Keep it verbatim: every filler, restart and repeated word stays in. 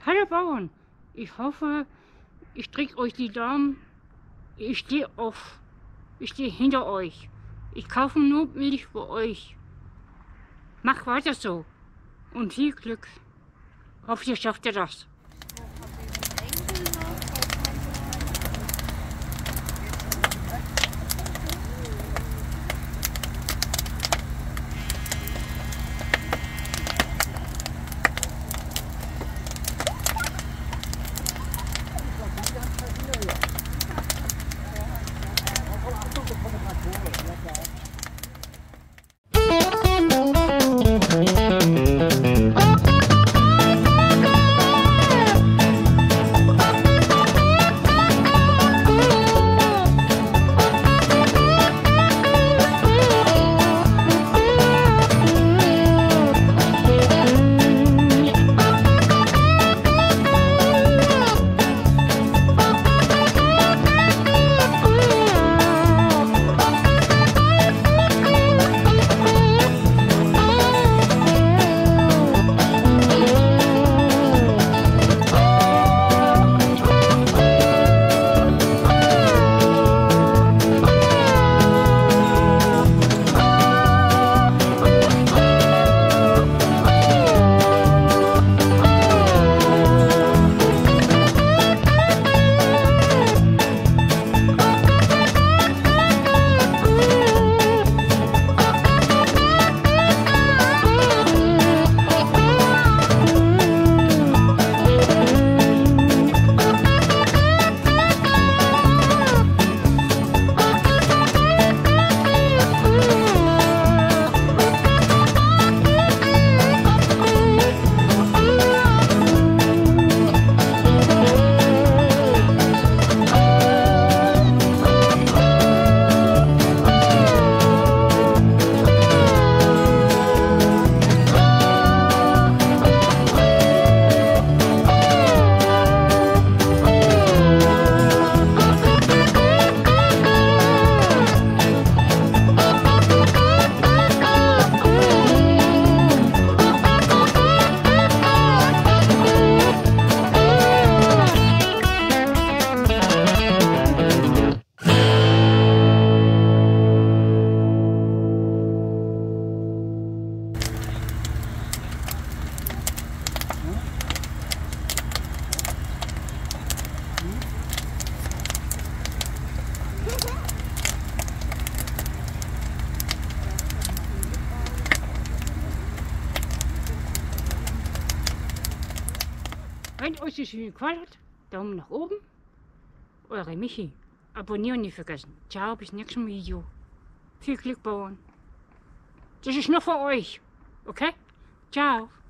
Hallo Bauern, ich hoffe, ich drücke euch die Daumen. Ich stehe auf, ich stehe hinter euch. Ich kaufe nur Milch für euch. Mach weiter so und viel Glück. Hoffe, ihr schafft ihr das. Wenn euch das Video gefallen hat, Daumen nach oben. Eure Michi. Abonnieren nicht vergessen. Ciao, bis zum nächsten Video. Viel Glück, Bauern. Das ist nur für euch. Okay? Ciao.